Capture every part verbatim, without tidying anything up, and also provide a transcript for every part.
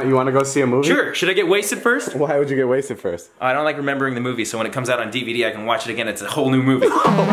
You want to go see a movie? Sure. Should I get wasted first? Why would you get wasted first? I don't like remembering the movie, so when it comes out on D V D, I can watch it again. It's a whole new movie.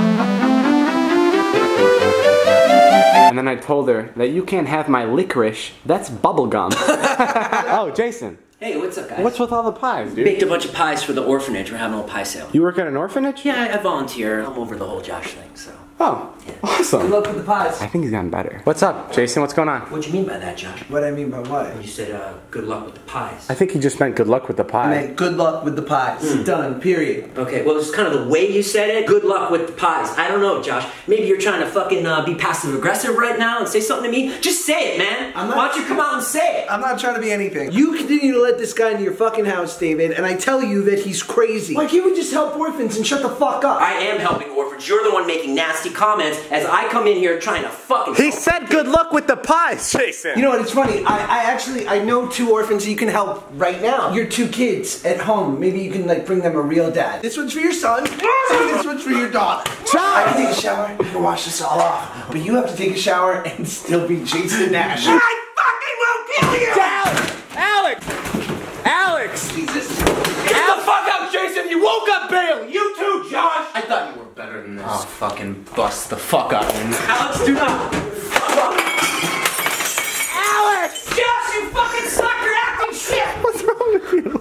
And then I told her that you can't have my licorice. That's bubblegum. Oh, Jason. Hey, what's up, guys? What's with all the pies, dude? Baked a bunch of pies for the orphanage. We're having a little pie sale. You work at an orphanage? Yeah, I, I volunteer. I'm over the whole Josh thing, so. Oh, yeah. Awesome. Good luck with the pies. I think he's gotten better. What's up, Jason? What's going on? What'd you mean by that, Josh? What I mean by what? You said, uh, good luck with the pies. I think he just meant good luck with the pie. I meant good luck with the pies. Mm. Done, period. Okay, well, it's kind of the way you said it. Good luck with the pies. I don't know, Josh. Maybe you're trying to fucking uh, be passive-aggressive right now and say something to me. Just say it, man. I'm not, Why don't you come out and say it? I'm not trying to be anything. You continue to let this guy into your fucking house, David, and I tell you that he's crazy. Like, he would just help orphans and shut the fuck up. I am helping orphans. You're the one making nasty comments as I come in here trying to fucking... He said good luck with the pies, Jason. You know what, it's funny. I, I actually, I know two orphans that you can help right now. Your two kids at home. Maybe you can, like, bring them a real dad. This one's for your son. This one's for your daughter. I can take a shower. You can wash this all off. But you have to take a shower and still be Jason Nash. I fucking will kill you! Alex! Alex! Jesus. Get the fuck out, Jason! You woke up Bailey! You too, Josh! I thought you were better than this. I'll fucking bust the fuck out of him. Alex, do not! Alex! Josh, you fucking suck! You're acting shit! What's wrong with you?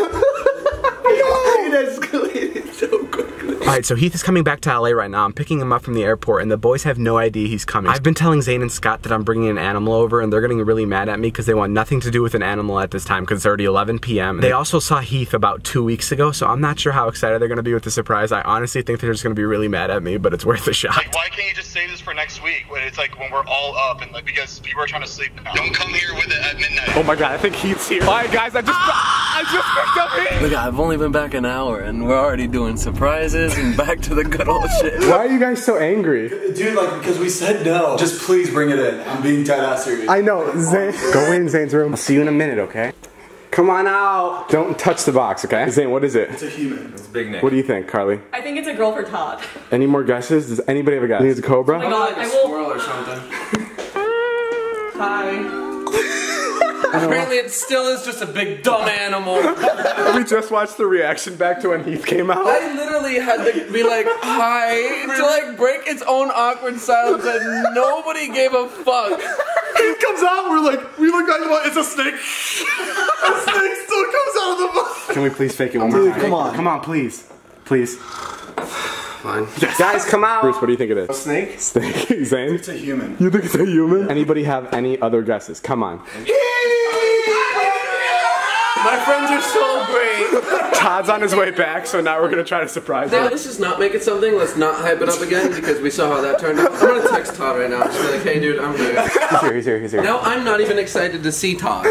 It escalated so quickly. Alright, so Heath is coming back to L A right now. I'm picking him up from the airport, and the boys have no idea he's coming. I've been telling Zane and Scott that I'm bringing an animal over, and they're getting really mad at me because they want nothing to do with an animal at this time because it's already eleven p m They also saw Heath about two weeks ago, so I'm not sure how excited they're going to be with the surprise. I honestly think they're just going to be really mad at me, but it's worth a shot. Like, why can't you just save this for next week when it's like when we're all up and like because people are trying to sleep now? Don't come here with it at midnight. Oh my god, I think Heath's here. Alright guys, I just, I just picked up Heath! Look, I've only been back an hour and we're already doing surprises and back to the good old shit. Why are you guys so angry? Dude, like, because we said no. Just please bring it in. I'm being dead ass serious. I know, Zane. Go in Zane's room. I'll see you in a minute, okay? Come on out. Don't touch the box, okay? Zane, what is it? It's a human. It's Big Nick. What do you think, Carly? I think it's a girl for Todd. Any more guesses? Does anybody have a guess? You think it's a cobra? Oh my god, I will. Squirrel or something. Hi. Apparently it still is just a big dumb animal. We just watched the reaction back to when Heath came out. I literally had to be like, hi, to like break its own awkward silence and nobody gave a fuck. He comes out, we're like, we look like, it's a snake. A snake still comes out of the box. Can we please fake it one more Dude, time? come on. Come on, please. Please. Fine. Yes. Guys, come out. Bruce, what do you think it A is? snake? Snake. Zane? It's a human. You think it's a human? Anybody have any other guesses? Come on. My friends are so great. Todd's on his way back, so now we're gonna try to surprise Now, him. let's just not make it something. Let's not hype it up again because we saw how that turned out. I'm gonna text Todd right now. Just be like, hey dude, I'm good. He's here, he's here, he's here. Now I'm not even excited to see Todd.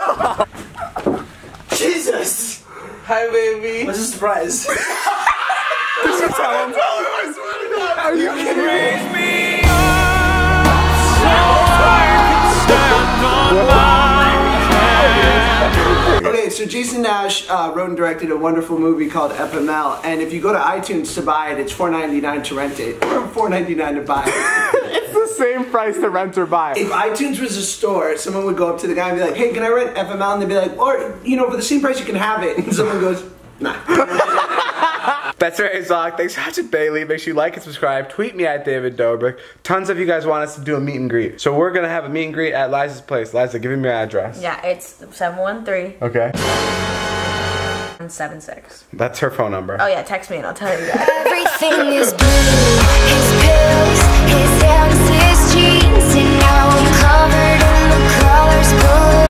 Jesus. Hi baby. What's a surprise? Did you tell him? I swear to God. Are you kidding me? Okay, so Jason Nash uh, wrote and directed a wonderful movie called F M L, and if you go to iTunes to buy it, it's four ninety-nine to rent it, or four ninety-nine to buy it. It's the same price to rent or buy. If iTunes was a store, someone would go up to the guy and be like, hey, can I rent F M L? And they'd be like, or, you know, for the same price you can have it. And someone goes, nah. That's right, Zoc. Thanks for watching Bailey. Make sure you like and subscribe. Tweet me at David Dobrik. Tons of you guys want us to do a meet and greet. So we're gonna have a meet and greet at Liza's place. Liza, give him your address. Yeah, it's seven one three, Okay. seven six. That's her phone number. Oh yeah, text me and I'll tell you guys. Everything is blue, his pills, his hands, his jeans, and now I'm covered in the colors blue.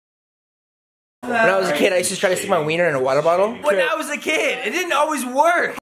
When I was a kid, I used to try to stick my wiener in a water bottle. When I was a kid, it didn't always work.